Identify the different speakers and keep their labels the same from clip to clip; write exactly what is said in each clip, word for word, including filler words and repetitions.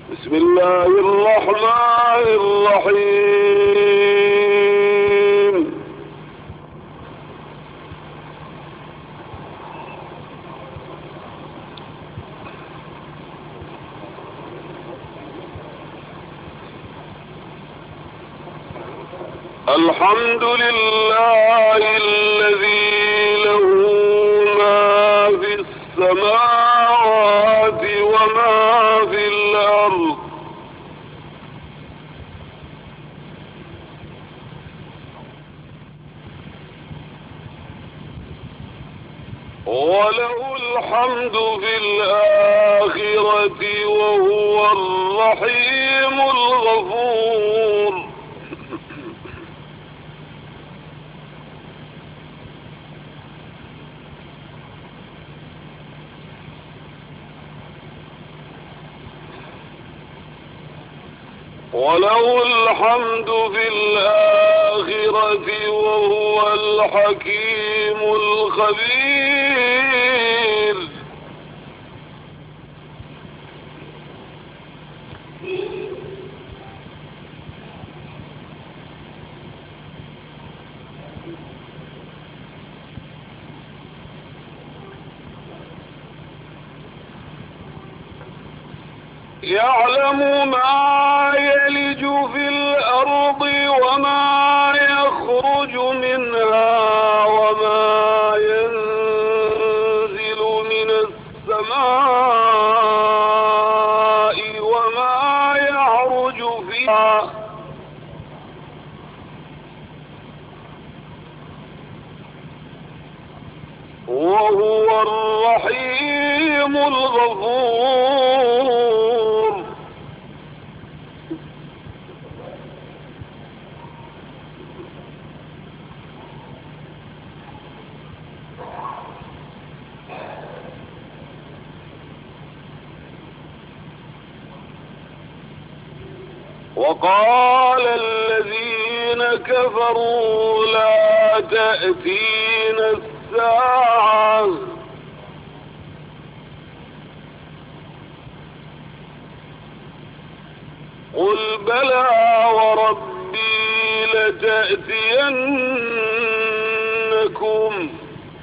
Speaker 1: بسم الله الرحمن الرحيم. الحمد لله الذي له ما في السماوات وما في الأرض، وله الحمد في الآخرة وهو الرحيم الغفور. وله الحمد في الآخرة وهو الحكيم الخبير. يعلم ما يلج في الأرض وما يخرج منها وما ينزل من السماء وما يعرج فيها، وهو الرحيم الغفور. وقال الذين كفروا لا تأتينا الساعة قل بلى وربي لتأتينكم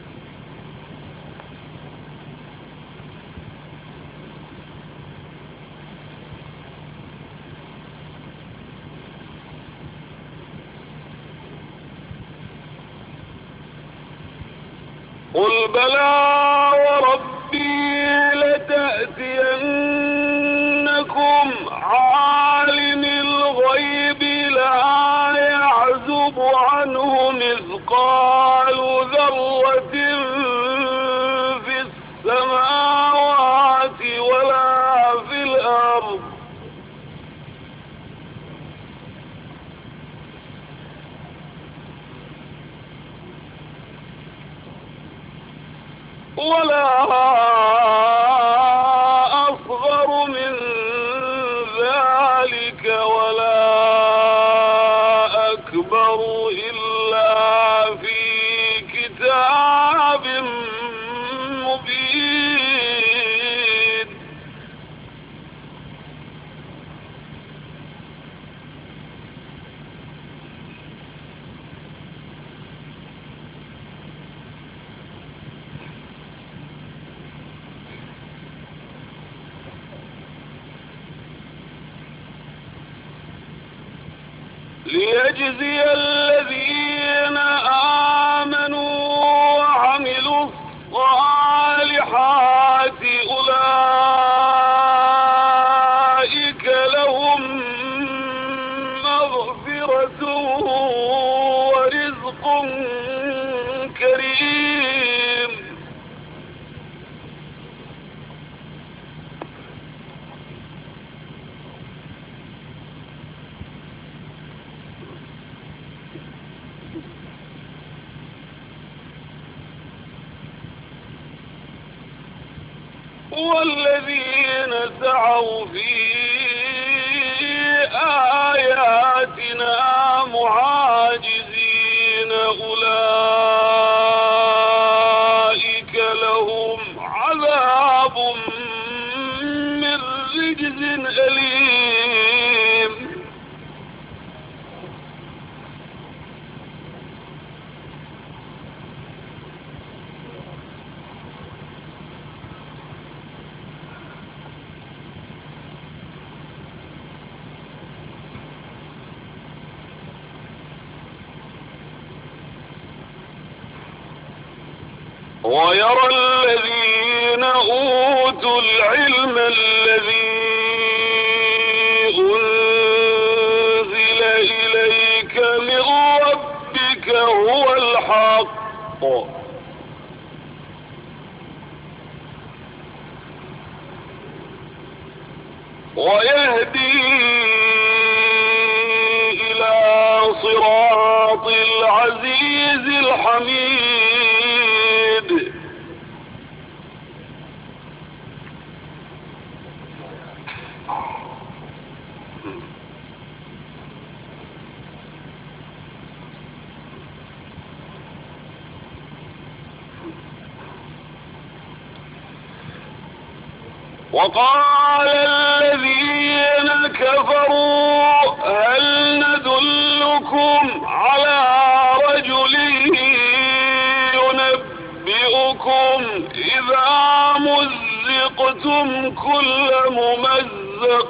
Speaker 1: قل بلى وربي لتأتينكم عالم الغيب لا يعزب عنه مثقال ذرة في السماوات ولا في الأرض ولا أصغر من ذلك ولا أكبر إلا في كتاب مبين. ليجزي الذين آمنوا وعملوا الصالحات أولئك لهم مغفرة ورزق كريم. والذين سعوا في آياتنا معاجزين أولئك لهم عذاب من رجز أليم. ويرى الذين أوتوا العلم الذي أنزل إليك من ربك هو الحق ويهدي إلى صراط العزيز الحميد. وقال الذين كفروا هل ندلكم على رجل ينبئكم إذا مزقتم كل ممزق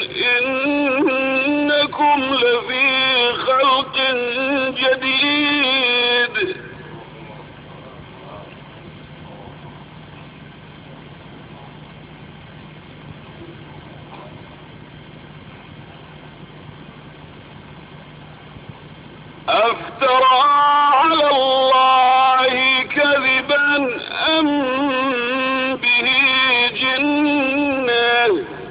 Speaker 1: إنكم لفي خلق جديد. أفترى على الله كذبا أم به جنة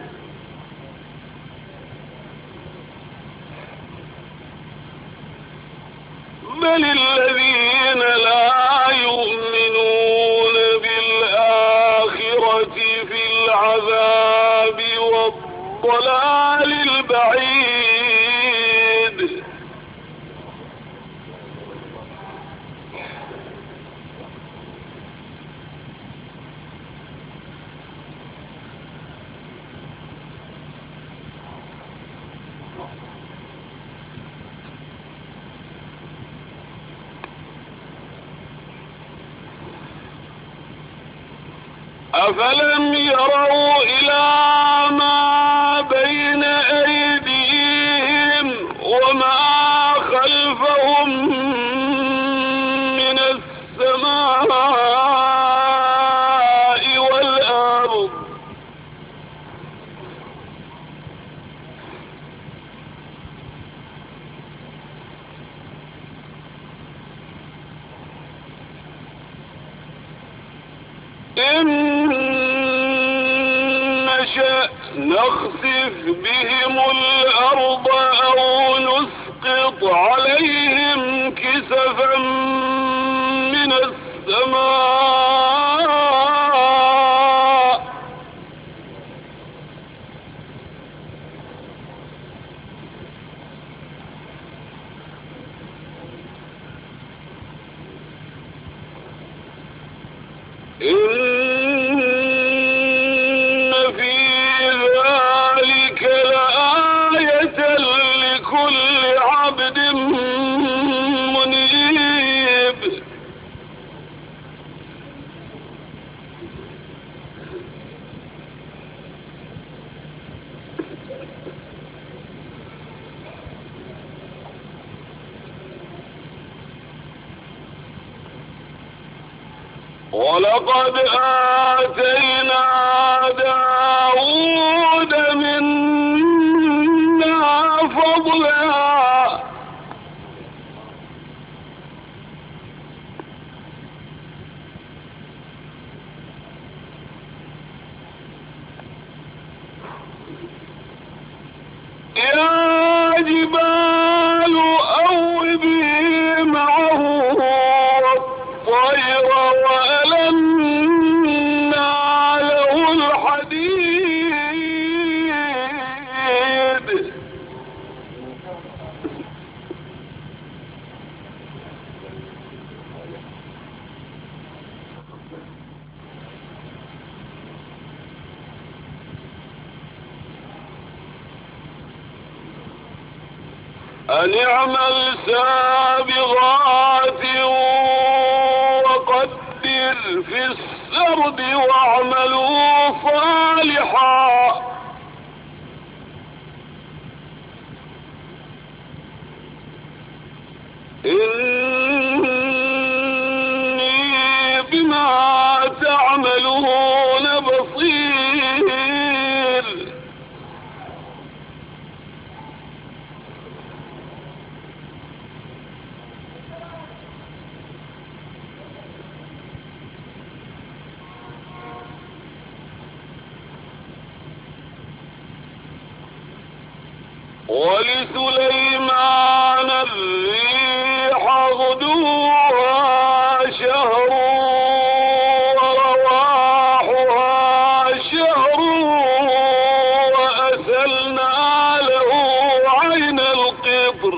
Speaker 1: بل الذين لا يؤمنون بالآخرة في العذاب والضلال البعيد. أفلم يروا إلى ما بين أيديهم وما خلفهم من السماء والأرض إن نشأ نخسف بهم الأرض أو نسقط عليهم كسفا من السماء إن في ذلك لآية لكل عبد منيب. ولقد آتينا داود منا فضلا يا جبال أوبي معه والطير وألنا له الحديد. أن اعمل سابغات وقدر في السرد واعملوا صالحا إني بما ولسليمان الريح غدوها شهر ورواحها شهر وأسلنا له عين القطر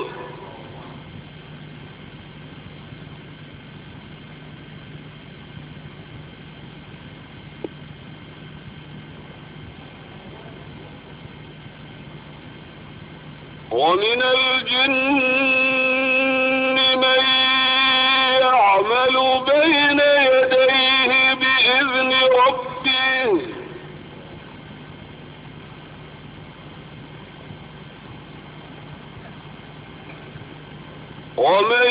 Speaker 1: ومن الجن من يعمل بين يديه بإذن ربه ومن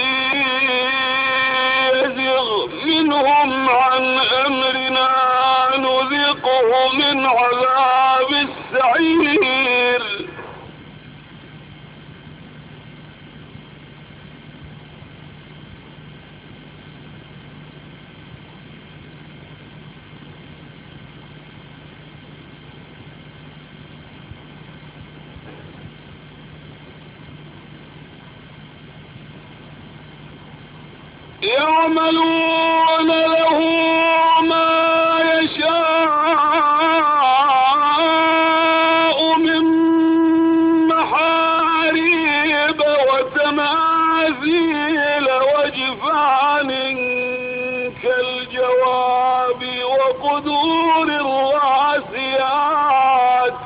Speaker 1: يزغ منهم عن أمرنا نذقه من عذاب السعير يعملون له ما يشاء من محاريب وتماثيل وجفان كالجواب وقدور الراسيات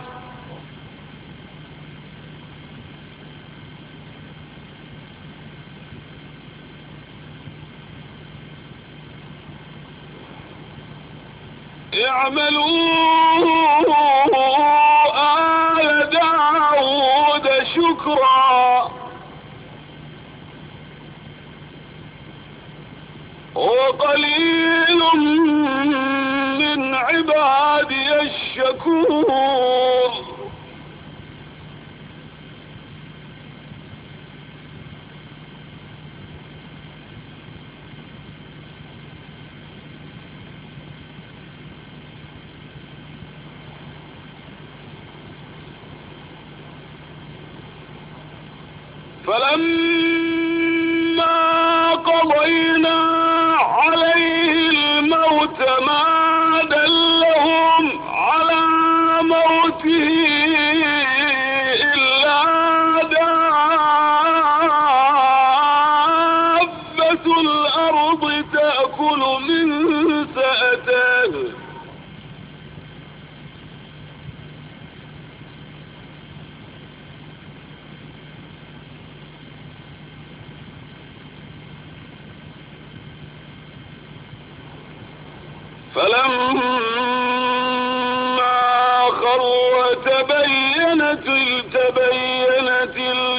Speaker 1: اعملوا آل داود شكرا وقليل من عبادي الشكور فلما قضينا عليه الموت ما دلهم على موته إلا دابة الأرض تأكل من سأته فلما خر تبينت تبينت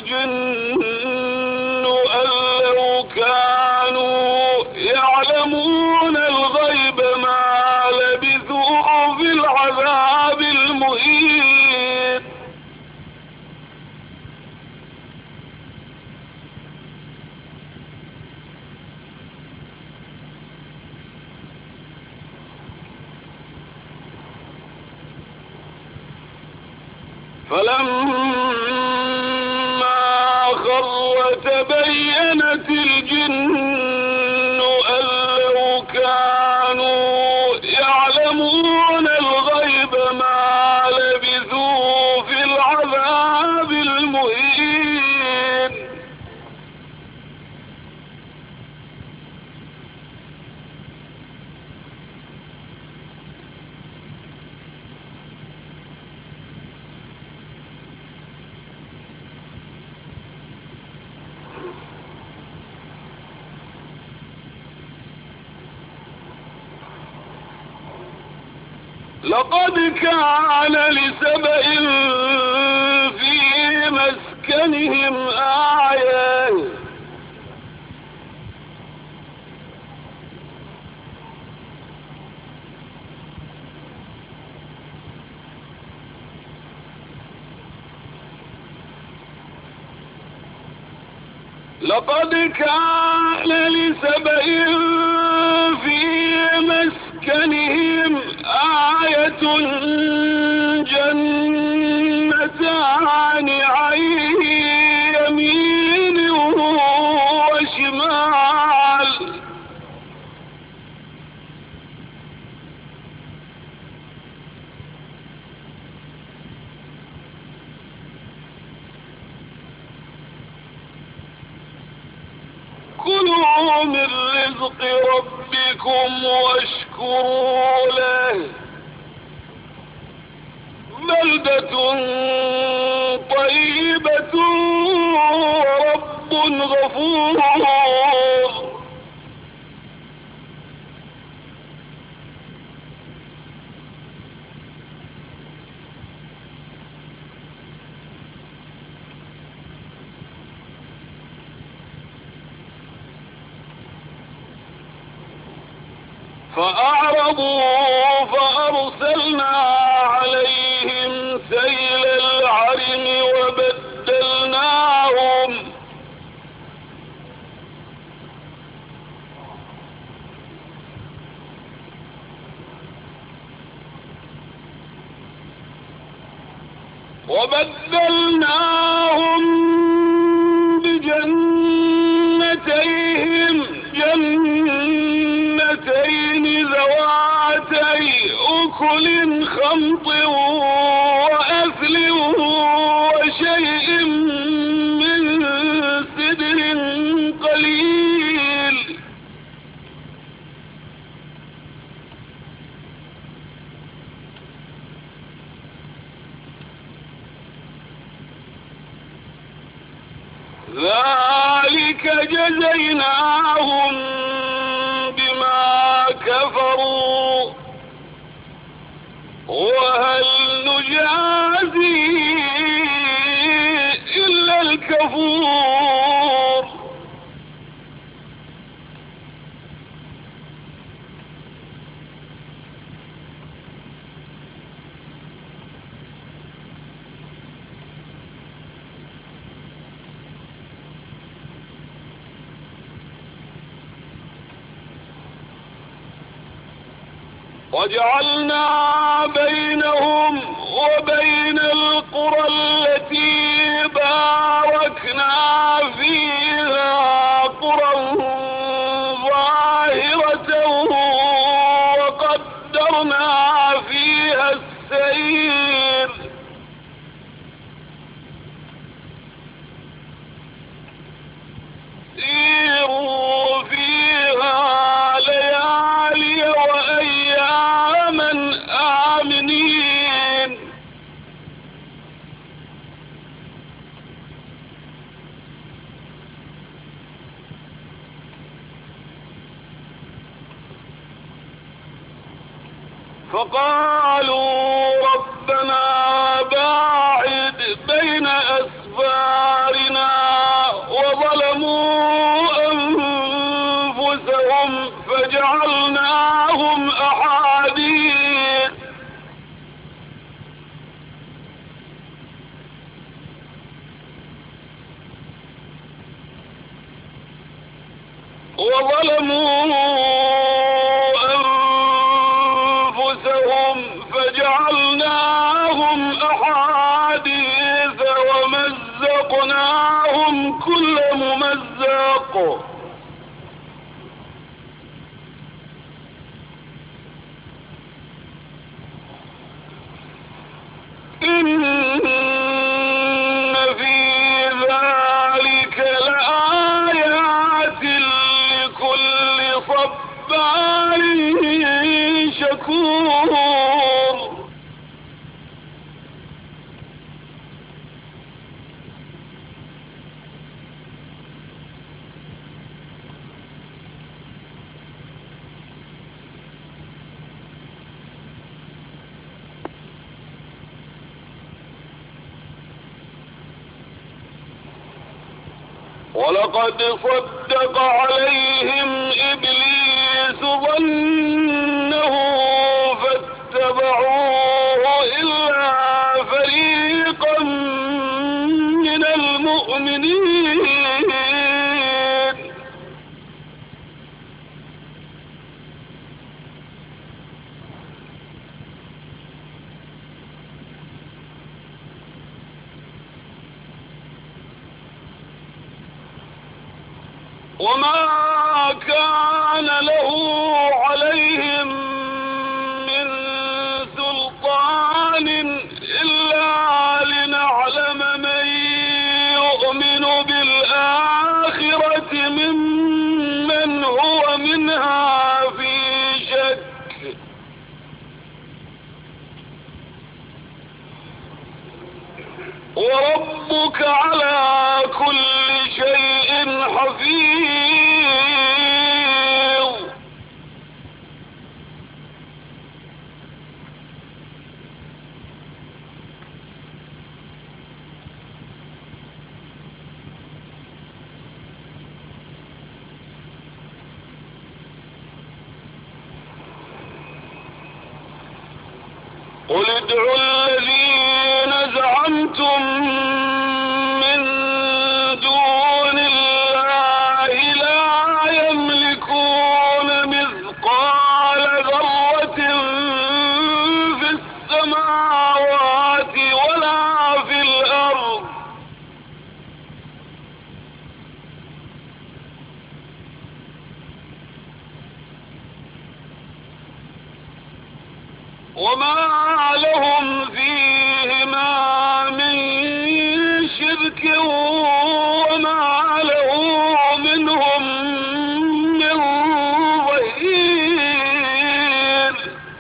Speaker 1: الجن أن لو كانوا يعلمون الغيب ما لبثوا في العذاب المهين فلما خر تبينت الجن أن لو كانوا يعلمون الغيب ما لبثوا في العذاب المهين لقد كان لسبإ في مسكنهم آية لقد كان لسبإ في مسكنهم آية جنتان عن من رزق ربكم واشكروا له بلدة طيبة ورب غفور. فأعرضوا فأرسلنا عليهم سيل العرم وبدلناهم وبدلناهم بجنتيهم جنتين ذواتي أكل خمط وأثل وشيء من سدر قليل. ذلك جزيناهم بما كفروا وهل نجازي إلا الكفور. وجعلنا بينهم وبين القرى التي باركنا فيها قرى ظاهرة وقدرنا فيها السير سيروا فيها ليالي وأياما آمنين. فقالوا ربنا باعد بين أسفارنا وظلموا أنفسهم فجعلناهم أحاديث وظلموا أنفسهم فجعلناهم أحاديث ومزقناهم كل ممزق. إن في ذلك لآيات لكل صبار شكور. ولقد صدق عليهم إبليس ظنه فاتبعوه إلا فريقا من المؤمنين. وما كان له عليهم من سلطان إلا لنعلم من يؤمن بالآخرة ممن وربك على كل شيء حفيظ. قل ادعوا الذين زعمتم من دون الله لا يملكون مثقال ذرة في السماوات ولا في الأرض وما لهم فيهما من شرك وما له منهم من ظهير.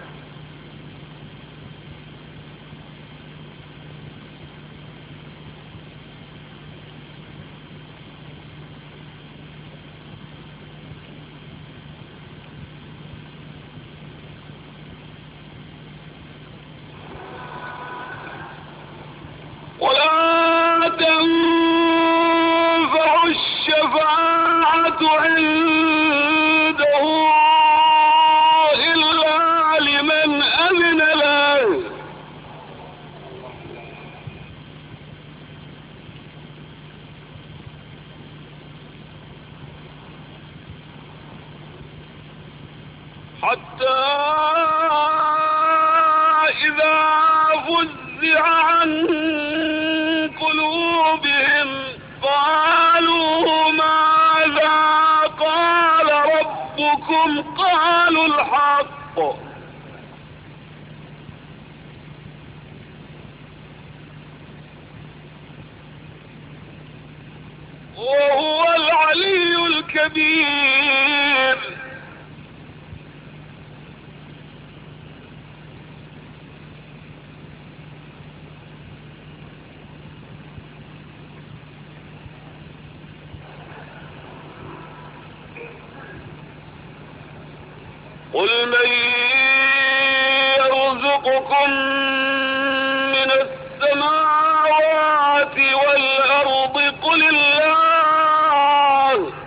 Speaker 1: ولا تنفع الشفاعة عنده إلا لمن أذن له حتى إذا فزع عن قلوبهم قالوا ماذا قال ربكم قالوا الحق وهو العلي الكبير. قل من يرزقكم من السماوات والأرض قل الله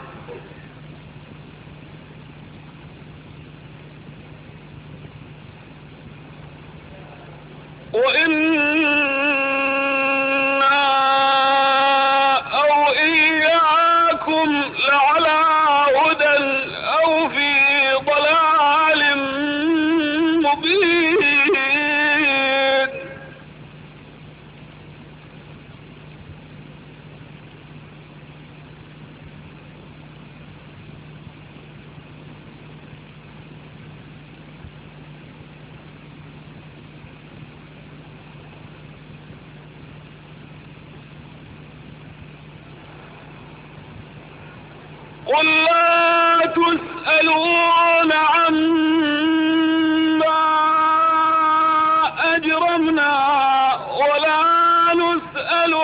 Speaker 1: وإنا أو إياكم لعلى هدى أو في ضلال مبين. قل لا تسألون عما أجرمنا ولا نسأل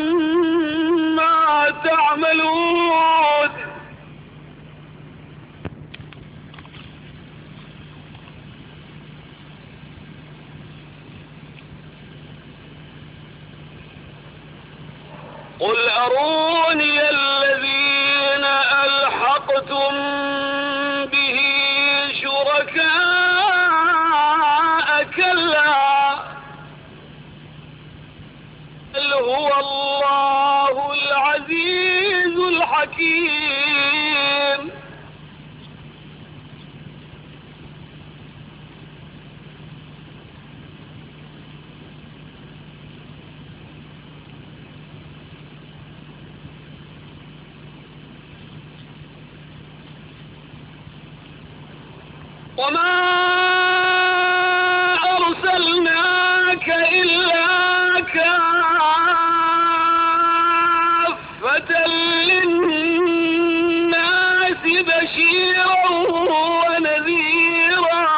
Speaker 1: عما تعملون. قل أروني الذين ألحقتم به شركاء كلا بل هو الله العزيز الحكيم. وما أرسلناك إلا كافة للناس بشيرا ونذيرا.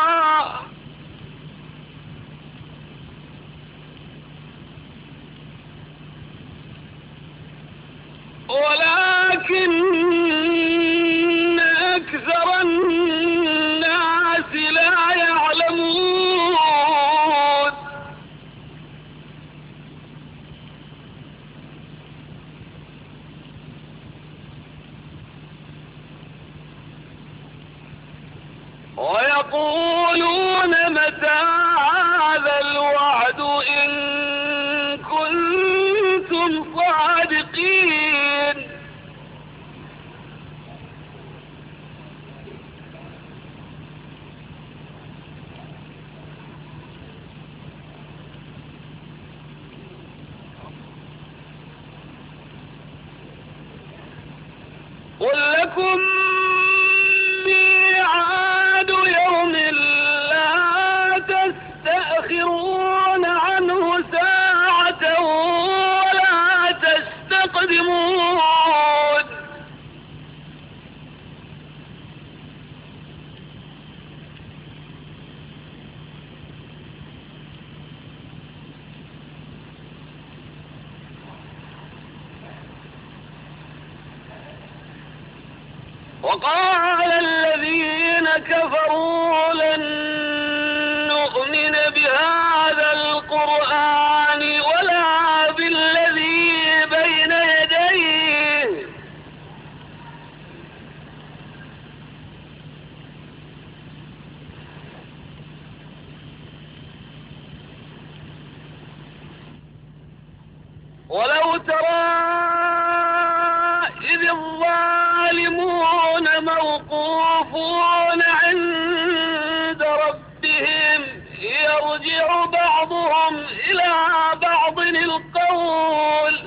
Speaker 1: ولكن أكثر الناس لا يعلمون. ويقولون متى هذا الوعد إن كنتم صادقين. قل لكم ميعاد يوم لا تستأخرون عنه ساعة ولا تستقدمون. وقال الذين كفروا لن نؤمن بهذا القرآن ولا بالذي بين يديه ولو ترى إذ الظالمون موقوفون عند ربهم يرجع بعضهم إلى بعض القول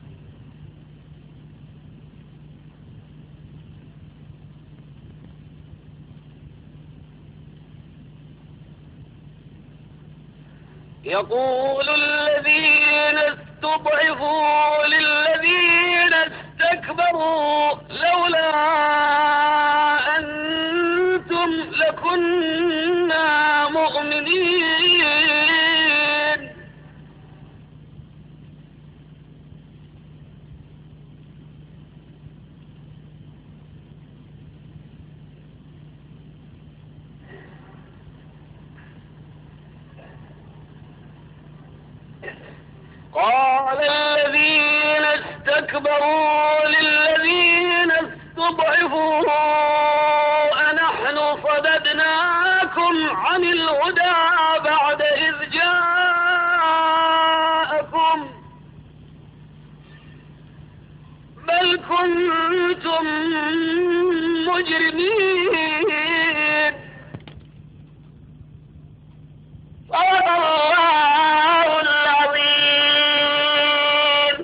Speaker 1: يقول الذين استضعفوا للذين استكبروا لولا أنتم لكنا مؤمنين. قال الذين استكبروا للذين استضعفوا أنحن صددناكم عن الهدى بعد إذ جاءكم بل كنتم مجرمين. صدق الله العظيم.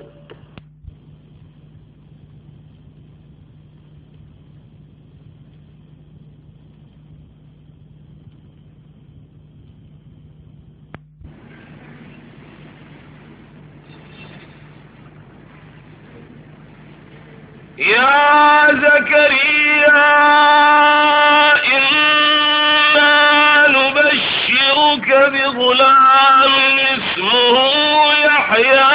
Speaker 1: يا زكريا إنا نبشرك بغلام اسمه يحيى